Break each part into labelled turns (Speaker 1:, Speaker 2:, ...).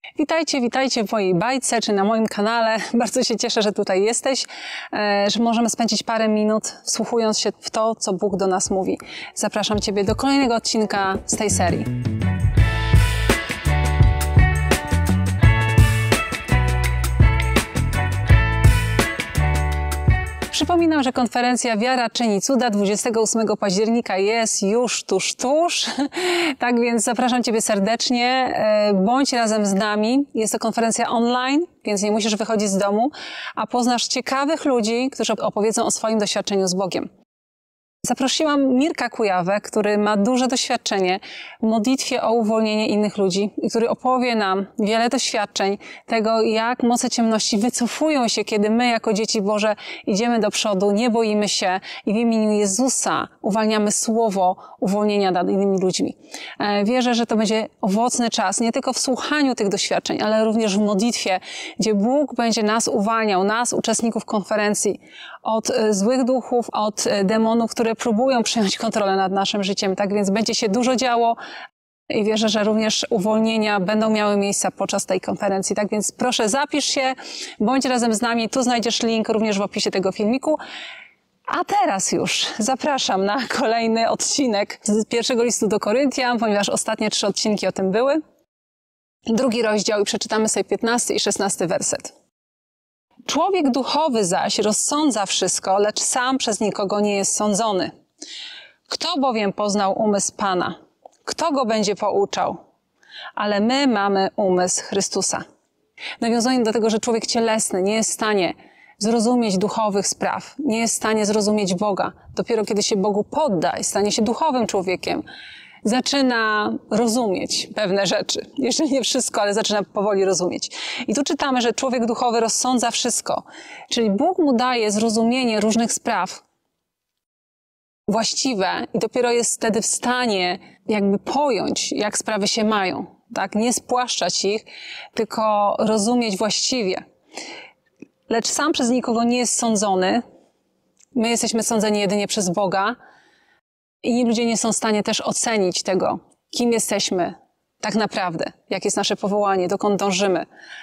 Speaker 1: Witajcie w mojej bajce, czy na moim kanale. Bardzo się cieszę, że tutaj jesteś, że możemy spędzić parę minut wsłuchując się w to, co Bóg do nas mówi. Zapraszam Ciebie do kolejnego odcinka z tej serii. Przypominam, że konferencja Wiara czyni cuda 28 października jest już tuż. Tak więc zapraszam Ciebie serdecznie. Bądź razem z nami. Jest to konferencja online, więc nie musisz wychodzić z domu, a poznasz ciekawych ludzi, którzy opowiedzą o swoim doświadczeniu z Bogiem. Zaprosiłam Mirka Kujawę, który ma duże doświadczenie w modlitwie o uwolnienie innych ludzi i który opowie nam wiele doświadczeń tego, jak moce ciemności wycofują się, kiedy my jako dzieci Boże idziemy do przodu, nie boimy się i w imieniu Jezusa uwalniamy słowo uwolnienia nad innymi ludźmi. Wierzę, że to będzie owocny czas, nie tylko w słuchaniu tych doświadczeń, ale również w modlitwie, gdzie Bóg będzie nas uwalniał, nas, uczestników konferencji, od złych duchów, od demonów, które próbują przejąć kontrolę nad naszym życiem. Tak więc będzie się dużo działo i wierzę, że również uwolnienia będą miały miejsce podczas tej konferencji. Tak więc proszę zapisz się, bądź razem z nami. Tu znajdziesz link również w opisie tego filmiku. A teraz już zapraszam na kolejny odcinek z pierwszego listu do Koryntian, ponieważ ostatnie 3 odcinki o tym były. 2 rozdział i przeczytamy sobie 15 i 16 werset. Człowiek duchowy zaś rozsądza wszystko, lecz sam przez nikogo nie jest sądzony. Kto bowiem poznał umysł Pana? Kto go będzie pouczał? Ale my mamy umysł Chrystusa. Nawiązując do tego, że człowiek cielesny nie jest w stanie zrozumieć duchowych spraw, nie jest w stanie zrozumieć Boga. Dopiero kiedy się Bogu podda i stanie się duchowym człowiekiem, zaczyna rozumieć pewne rzeczy. Jeszcze nie wszystko, ale zaczyna powoli rozumieć. I tu czytamy, że człowiek duchowy rozsądza wszystko. Czyli Bóg mu daje zrozumienie różnych spraw właściwe i dopiero jest wtedy w stanie jakby pojąć, jak sprawy się mają. Tak? Nie spłaszczać ich, tylko rozumieć właściwie. Lecz sam przez nikogo nie jest sądzony. My jesteśmy sądzeni jedynie przez Boga. Inni ludzie nie są w stanie też ocenić tego, kim jesteśmy tak naprawdę, jakie jest nasze powołanie, dokąd dążymy.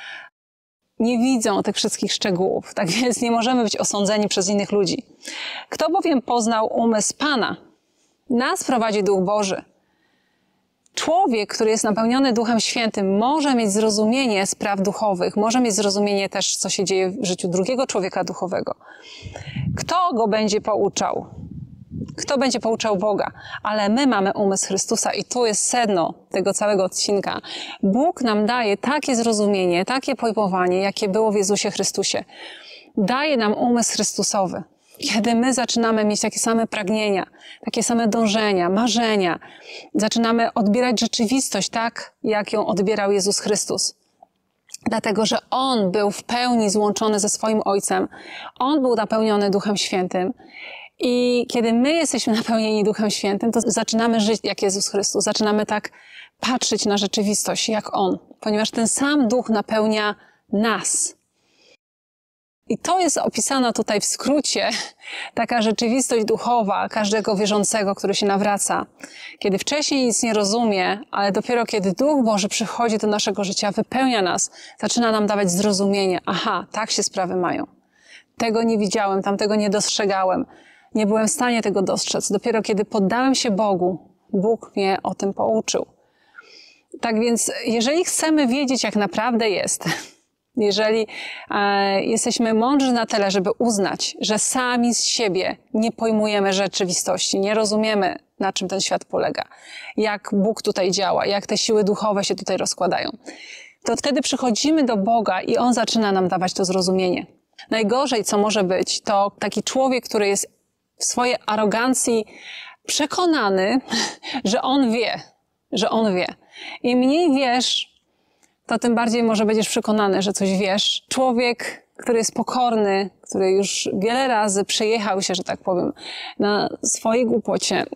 Speaker 1: Nie widzą tych wszystkich szczegółów, tak więc nie możemy być osądzeni przez innych ludzi. Kto bowiem poznał umysł Pana? Nas prowadzi Duch Boży. Człowiek, który jest napełniony Duchem Świętym, może mieć zrozumienie spraw duchowych, może mieć zrozumienie też, co się dzieje w życiu drugiego człowieka duchowego. Kto go będzie pouczał? Kto będzie pouczał Boga? Ale my mamy umysł Chrystusa i tu jest sedno tego całego odcinka. Bóg nam daje takie zrozumienie, takie pojmowanie, jakie było w Jezusie Chrystusie. Daje nam umysł Chrystusowy. Kiedy my zaczynamy mieć takie same pragnienia, takie same dążenia, marzenia, zaczynamy odbierać rzeczywistość tak, jak ją odbierał Jezus Chrystus. Dlatego, że On był w pełni złączony ze swoim Ojcem. On był napełniony Duchem Świętym. I kiedy my jesteśmy napełnieni Duchem Świętym, to zaczynamy żyć jak Jezus Chrystus. Zaczynamy tak patrzeć na rzeczywistość jak On. Ponieważ ten sam Duch napełnia nas. I to jest opisana tutaj w skrócie taka rzeczywistość duchowa każdego wierzącego, który się nawraca. Kiedy wcześniej nic nie rozumie, ale dopiero kiedy Duch Boży przychodzi do naszego życia, wypełnia nas, zaczyna nam dawać zrozumienie. Aha, tak się sprawy mają. Tego nie widziałem, tamtego nie dostrzegałem. Nie byłem w stanie tego dostrzec. Dopiero kiedy poddałem się Bogu, Bóg mnie o tym pouczył. Tak więc, jeżeli chcemy wiedzieć, jak naprawdę jest, jeżeli jesteśmy mądrzy na tyle, żeby uznać, że sami z siebie nie pojmujemy rzeczywistości, nie rozumiemy, na czym ten świat polega, jak Bóg tutaj działa, jak te siły duchowe się tutaj rozkładają, to wtedy przychodzimy do Boga i On zaczyna nam dawać to zrozumienie. Najgorzej, co może być, to taki człowiek, który jest w swojej arogancji przekonany, że on wie. Im mniej wiesz, to tym bardziej może będziesz przekonany, że coś wiesz. Człowiek, który jest pokorny, który już wiele razy przejechał się, że tak powiem, na swojej głupocie,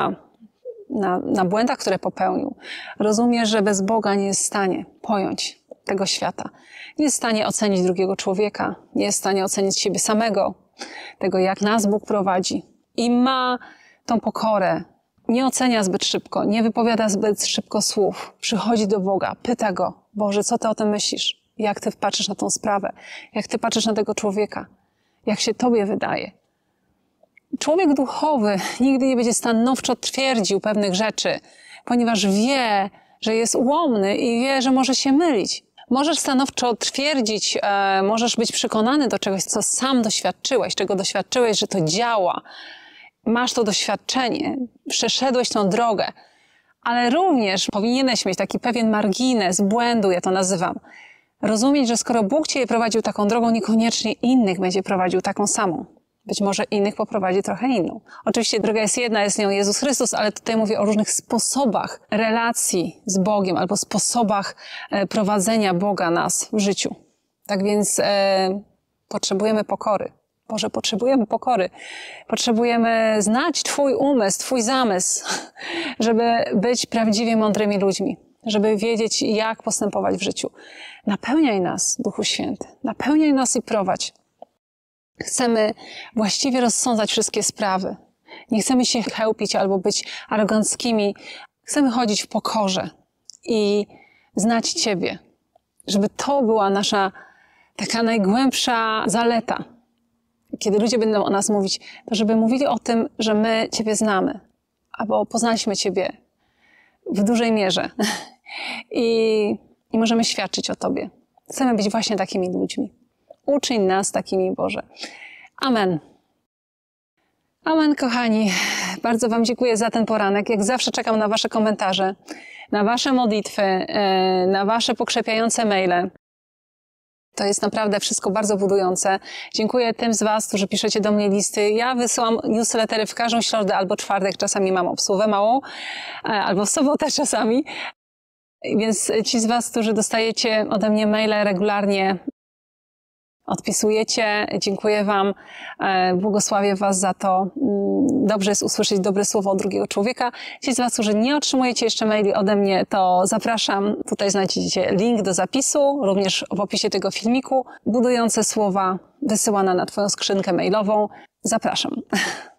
Speaker 1: na błędach, które popełnił, rozumie, że bez Boga nie jest w stanie pojąć tego świata. Nie jest w stanie ocenić drugiego człowieka, nie jest w stanie ocenić siebie samego, tego jak nas Bóg prowadzi. I ma tą pokorę nie ocenia zbyt szybko, nie wypowiada zbyt szybko słów. Przychodzi do Boga, pyta Go, Boże, co Ty o tym myślisz? Jak Ty patrzysz na tą sprawę? Jak Ty patrzysz na tego człowieka? Jak się Tobie wydaje? Człowiek duchowy nigdy nie będzie stanowczo twierdził pewnych rzeczy, ponieważ wie, że jest ułomny i wie, że może się mylić. Możesz stanowczo twierdzić, możesz być przekonany do czegoś, co sam doświadczyłeś, czego doświadczyłeś, że to działa. Masz to doświadczenie, przeszedłeś tą drogę, ale również powinieneś mieć taki pewien margines błędu, ja to nazywam. Rozumieć, że skoro Bóg Cię prowadził taką drogą, niekoniecznie innych będzie prowadził taką samą. Być może innych poprowadzi trochę inną. Oczywiście droga jest jedna, jest nią Jezus Chrystus, ale tutaj mówię o różnych sposobach relacji z Bogiem albo sposobach prowadzenia Boga nas w życiu. Tak więc potrzebujemy pokory. Boże, potrzebujemy pokory. Potrzebujemy znać Twój umysł, Twój zamysł, żeby być prawdziwie mądrymi ludźmi, żeby wiedzieć, jak postępować w życiu. Napełniaj nas, Duchu Święty. Napełniaj nas i prowadź. Chcemy właściwie rozsądzać wszystkie sprawy. Nie chcemy się chełpić albo być aroganckimi. Chcemy chodzić w pokorze i znać Ciebie. Żeby to była nasza taka najgłębsza zaleta. Kiedy ludzie będą o nas mówić, to żeby mówili o tym, że my Ciebie znamy. Albo poznaliśmy Ciebie w dużej mierze. I możemy świadczyć o Tobie. Chcemy być właśnie takimi ludźmi. Uczyń nas takimi, Boże. Amen. Amen, kochani. Bardzo Wam dziękuję za ten poranek. Jak zawsze czekam na Wasze komentarze, na Wasze modlitwy, na Wasze pokrzepiające maile. To jest naprawdę wszystko bardzo budujące. Dziękuję tym z Was, którzy piszecie do mnie listy. Ja wysyłam newslettery w każdą środę albo czwartek. Czasami mam obsługę małą, albo w sobotę czasami. Więc ci z Was, którzy dostajecie ode mnie maile regularnie, odpisujecie. Dziękuję Wam. Błogosławię Was za to. Dobrze jest usłyszeć dobre słowo od drugiego człowieka. Ci z Was, którzy nie otrzymujecie jeszcze maili ode mnie, to zapraszam. Tutaj znajdziecie link do zapisu, również w opisie tego filmiku. Budujące słowa wysyłane na Twoją skrzynkę mailową. Zapraszam.